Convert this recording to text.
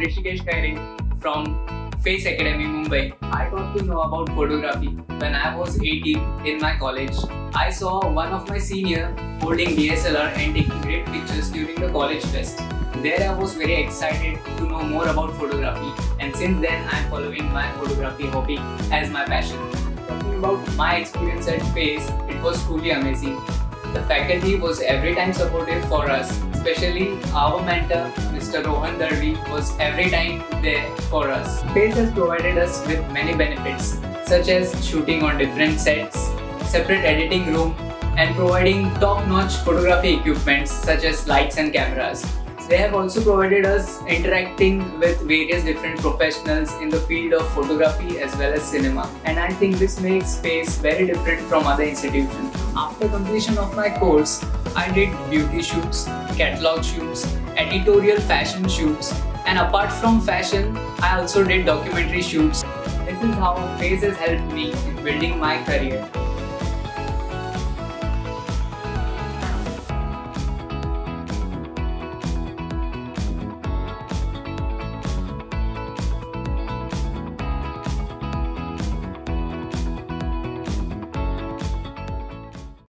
Rishikesh Kaire from Face Academy, Mumbai. I got to know about photography when I was 18 in my college. I saw one of my senior holding DSLR and taking great pictures during the college fest. There I was very excited to know more about photography, and since then I am following my photography hobby as my passion. Talking about my experience at Face, it was truly amazing. The faculty was every time supportive for us, especially our mentor Mr. Rohan Darvi was every time there for us. Face has provided us with many benefits such as shooting on different sets, separate editing room, and providing top-notch photography equipment such as lights and cameras. They have also provided us interacting with various different professionals in the field of photography as well as cinema, and I think this makes Face very different from other institutions. After completion of my course, I did beauty shoots, catalog shoots, editorial fashion shoots, and apart from fashion, I also did documentary shoots. This is how Face has helped me in building my career.